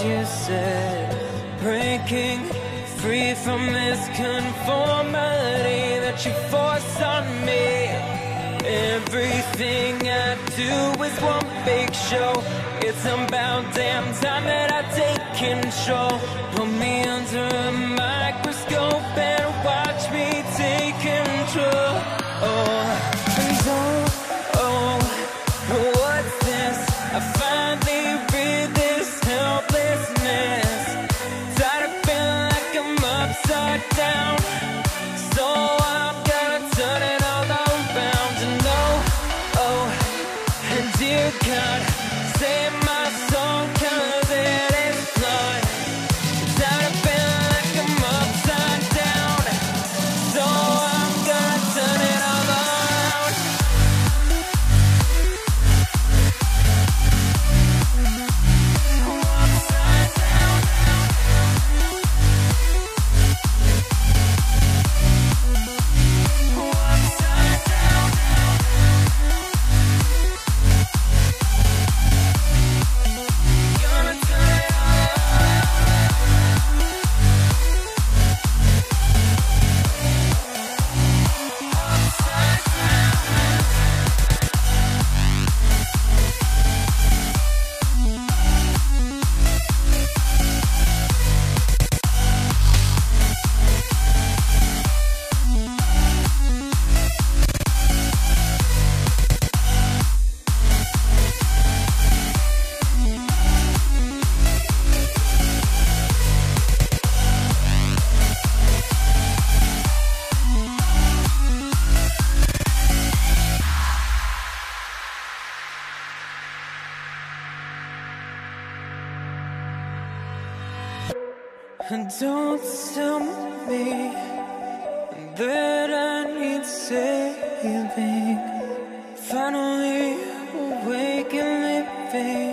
you said. Breaking free from this conformity that you force on me. Everything I do is one big show. It's about damn time that I take control. Put me under a microscope and watch me take control. What's this? I finally read this helplessness. Tired of feeling like I'm upside down, so I'm gonna turn it all around. And and dear God, save my soul, 'cause it is flawed. Tired of feeling like I'm upside down, so I'm gonna turn it all around. Upside down. Upside down. Gonna turn it all upside down. Don't tell me that I need saving. Finally awake and living.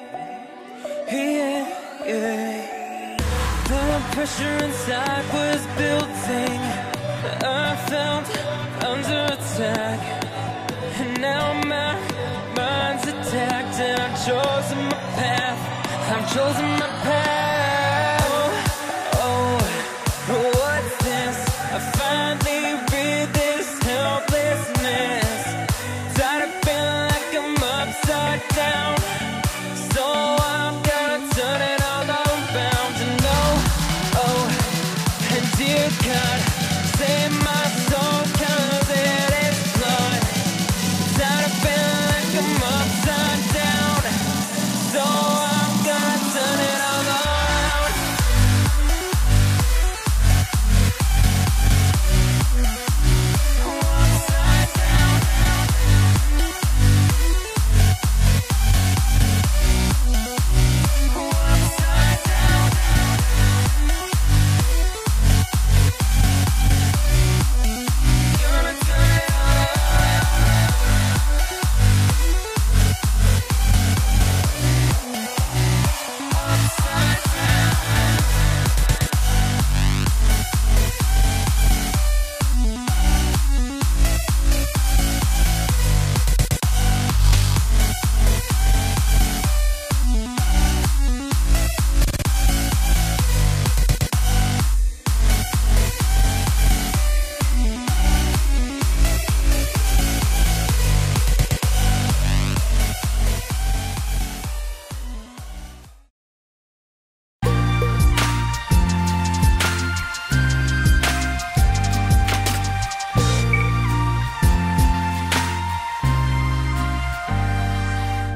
The pressure inside was building. I felt under attack, and now my mind's attacked. And I've chosen my path.